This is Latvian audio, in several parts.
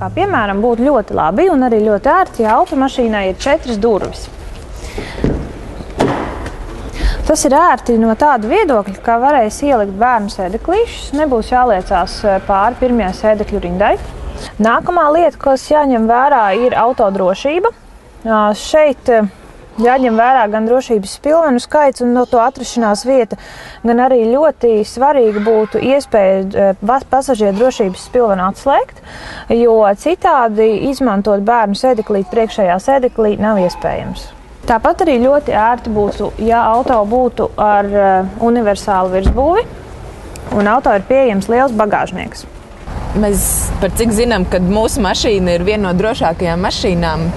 Kā piemēram, būtu ļoti labi un arī ļoti ērti, ja automašīnai ir 4 durvis. Tas ir ērti no tāda viedokļa, ka varēs ielikt bērnu sēdeklīšus, nebūs jāliecās pāri pirmajai sēdekļu rindai. Nākamā lieta, kas jāņem vērā, ir autodrošība. Šeit jāņem vērā gan drošības spilvenu skaits un no to atrašanās vieta, gan arī ļoti svarīgi būtu iespēja pasažieru drošības spilvenu atslēgt, jo citādi izmantot bērnu sēdeklīti priekšējā sēdeklī nav iespējams. Tāpat arī ļoti ērti būtu, ja auto būtu ar universālu virsbūvi un auto ir pieejams liels bagāžnieks. Mēs par cik zinām, ka mūsu mašīna ir viena no drošākajām mašīnām.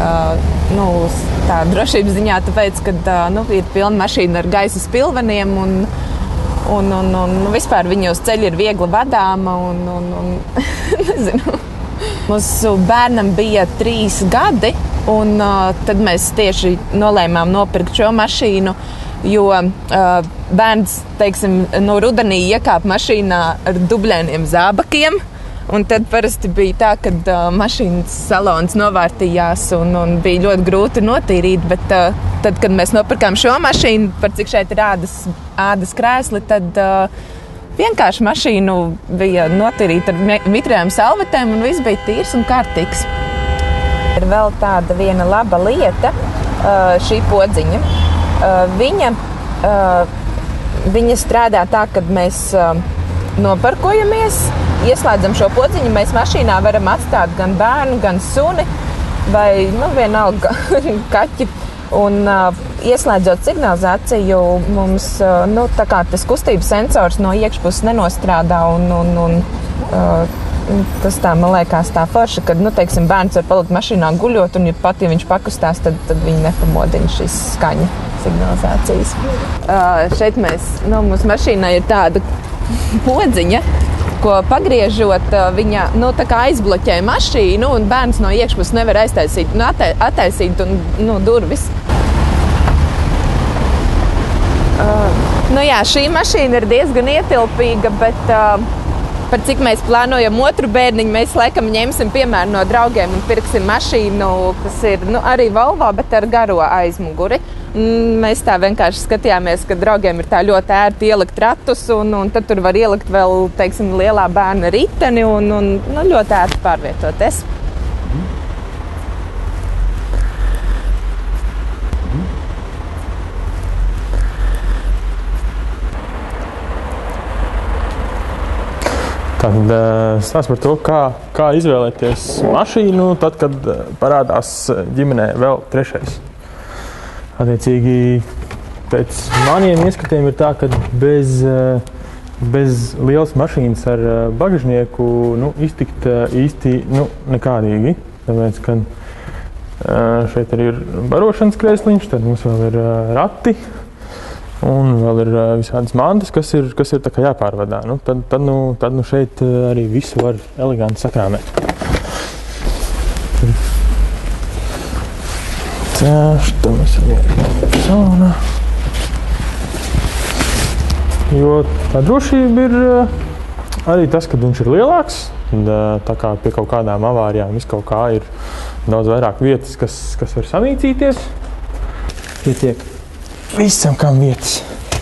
Tā drošības ziņā, tāpēc, ka ir pilna mašīna ar gaisa spilveniem un vispār viņa uz ceļa ir viegli vadāma. Nezinu. Mūsu bērnam bija 3 gadi, un tad mēs tieši nolēmām nopirkt šo mašīnu, jo bērns, teiksim, no rudenī iekāpa mašīnā ar dubļainiem zābakiem. Un tad parasti bija tā, ka mašīnas salons novārtījās un bija ļoti grūti notīrīt, bet tad, kad mēs nopirkām šo mašīnu, par cik šeit ir ādas krēsli, tad vienkārši mašīnu bija notīrīta ar mitrējām salvetēm un viss bija tīrs un kārtīgs. Ir vēl tāda viena laba lieta, šī podziņa. Viņa strādā tā, kad mēs noparkojamies, ieslēdzam šo podziņu, mēs mašīnā varam atstāt gan bērnu, gan suni vai vienalga kaķi. Un ieslēdzot signalizāciju, mums tā kā tas kustības sensors no iekšpuses nenostrādā un tas tā, man liekas, tā forša, kad, teiksim, bērns var palikt mašīnā guļot un ja viņš pakustās, tad viņi nepamodina šīs skaņa signalizācijas. Šeit mūsu mašīnā ir tāda podziņa, ko pagriežot, viņa tā kā aizbloķē mašīnu un bērns no iekšpuses nevar attaisīt durvis. Šī mašīna ir diezgan ietilpīga, bet par cik mēs plānojam otru bērniņu, mēs laikam ņemsim piemēru no draugiem un pirksim mašīnu, kas ir arī Volvo, bet ar garo aizmuguri. Mēs tā vienkārši skatījāmies, ka draugiem ir tā ļoti ērti ielikt ratus, un tad tur var ielikt vēl, teiksim, lielā bērna riteni un ļoti ērti pārvietoties. Tad stāst par to, kā izvēlēties mašīnu, tad, kad parādās ģimenē vēl trešais. Attiecīgi, pēc maniem ieskatiem ir tā, ka bez lielas mašīnas ar bagažnieku iztikt īsti nekādīgi. Tāpēc, ka šeit arī ir barošanas krēsliņš, tad mums vēl ir rati un vēl ir visādas mantas, kas ir tā kā jāpārvadā. Tad šeit arī visu var eleganti sakrāmēt. Tā mēs arī sauna. Jo tā drošība ir arī tas, ka viņš ir lielāks. Tā kā pie kaut kādām avārijām kaut kā ir daudz vairāk vietas, kas var samīcīties. Pietiek visam, kam vietas.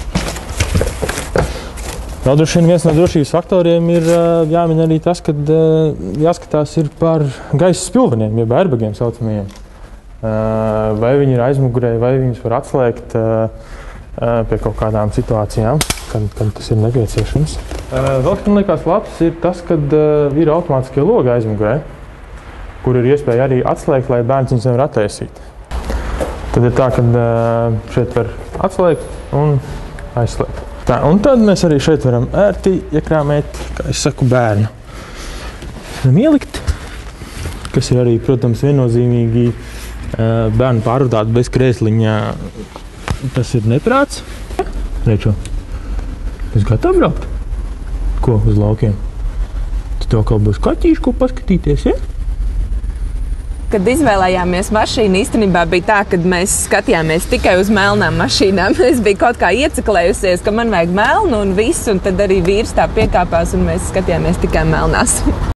Vēl droši vien viens no drošības faktoriem ir jāmin arī tas, ka jāskatās ir par gaisa spilveniem, jeb airbagiem saucamajiem. Vai viņi ir aizmugurē, vai viņus var atslēgt pie kaut kādām situācijām, kad tas ir nepieciešams. Vēl, kas man liekas labs, ir tas, kad ir automātiskie logi aizmugurē, kur ir iespēja arī atslēgt, lai bērns viņus nevar attaisīt. Tad ir tā, ka šeit var atslēgt un aizslēgt. Tā, un tad mēs arī šeit varam ērti iekrāmēt, kā es saku, bērnu. Varam ielikt, kas ir arī, protams, viennozīmīgi bērnu pārvadāt bez krēsliņa. Tas ir neprāts. Rečo, es gatavu braukt? Ko uz laukiem? Tad tev kaut būs kaķīši, ko paskatīties, ja? Kad izvēlējāmies mašīnu, īstenībā bija tā, ka mēs skatījāmies tikai uz melnām mašīnām. Es biju kaut kā ieciklējusies, ka man vajag melnu un visu, un tad arī vīrs tā piekāpās, un mēs skatījāmies tikai melnās.